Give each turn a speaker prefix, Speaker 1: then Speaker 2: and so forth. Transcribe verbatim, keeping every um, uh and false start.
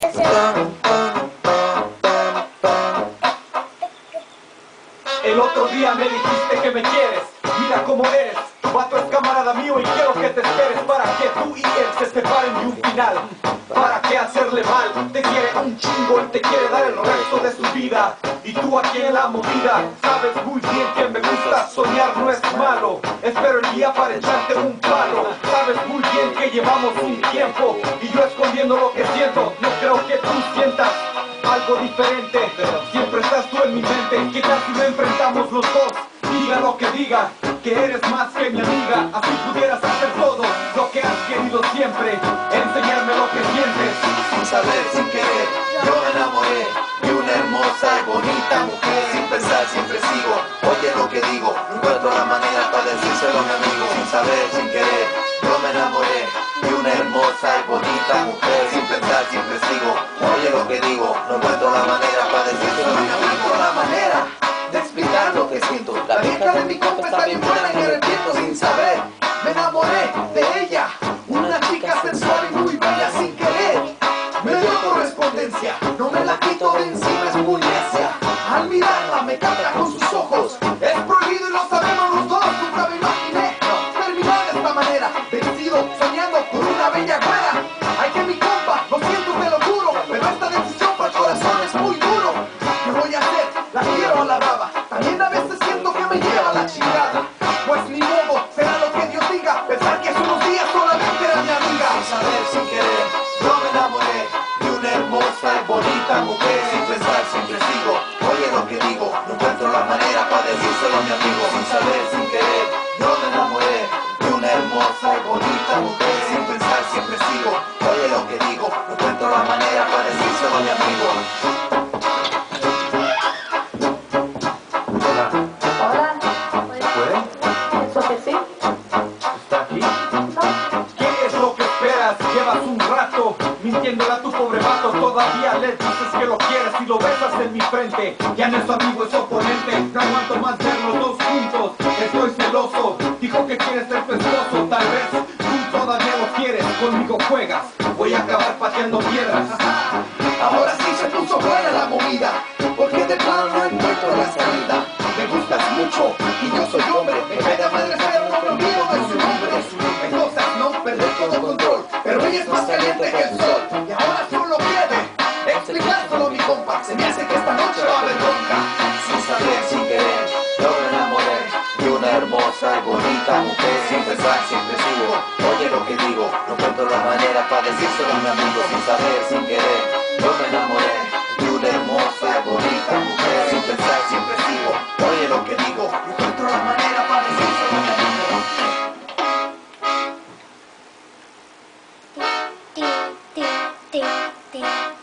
Speaker 1: El otro día me dijiste que me quieres. Mira cómo eres. Tu vato es camarada mío y quiero que te esperes para que tú y él se separen de un final. ¿Para qué hacerle mal? Te quiere un chingo y te quiere dar el resto de su vida. Y tú aquí en la movida sabes muy bien que me gusta soñar, no es malo. Espero el día para echarte un palo. Sabes muy bien que llevamos un tiempo y yo escondiendo lo que siento. No creo que tú sientas algo diferente, pero siempre estás tú en mi mente. ¿Qué tal si lo enfrentamos los dos? Diga lo que diga, que eres más que mi amiga. Así pudieras hacer todo lo que has querido siempre, enseñarme lo que sientes.
Speaker 2: Sin saber, sin querer, yo me enamoré de una hermosa y bonita mujer. Sin pensar siempre sigo, oye lo que digo, no encuentro la manera para decírselo a mi amigo. Sin saber, sin querer, yo me enamoré de una hermosa y bonita mujer. Sin pensar siempre sigo, oye lo que digo, no encuentro la manera para decírselo a mi amigo. La manera de explicar lo que siento, la vieja de mi compa está bien buena y me arrepiento. Sin saber, me enamoré de ella, una chica sensual y muy bella. Sin querer, me dio correspondencia, no me la quito de encima, es muy necia. Al mirarla me capta con sus ojos, es prohibido y lo sabemos los dos. Nunca me imaginé terminar de esta manera, vencido, soñando con una bella güera. Ay que mi compa, lo siento, te lo juro, pero esta decisión para el corazón es muy duro. ¿Qué voy a hacer? ¿La quiero o la brava? También a veces siento que me lleva la chingada. Pues ni modo, será lo que Dios diga, pensar que hace unos días solamente era mi amiga. Sin saber, sin querer, yo me enamoré de una hermosa y bonita mujer. Sin pensar siempre sigo, oye lo que digo, no encuentro la manera para decírselo a mi amigo. Sin saber, sin querer, yo me enamoré de una hermosa y bonita mujer. Sin pensar siempre sigo, oye lo que digo, no encuentro la manera para decírselo a mi amigo.
Speaker 1: Llevas un rato mintiéndole a tu pobre vato. Todavía le dices que lo quieres y lo besas en mi frente. Ya no es amigo, es oponente. No aguanto más ver los dos juntos, estoy celoso. Dijo que quieres ser tu esposo. Tal vez tú todavía lo quieres, conmigo juegas. Voy a acabar pateando piedras.
Speaker 2: Ahora sí se puso buena la movida, porque de plano no encuentro la salida. Me gustas mucho y yo soy hombre, me cae de madre pero no me olvido de su nombre. Hay cosas, no perder todo control, pero ella es más caliente que el sol. Y ahora solo quiere explicárselo a mi compa, se me hace que esta noche va a haber bronca. Sin saber, sin querer, yo me enamoré de una hermosa y bonita mujer. Sin pensar siempre sigo, oye lo que digo, no encuentro la manera para decírselo a mi amigo. Sin saber, sin querer, yo me enamoré de una hermosa y bonita mujer. Sin pensar siempre sigo, oye lo que digo, no encuentro la manera para decírselo a mi amigo.
Speaker 3: Ding, ding, ding, ding.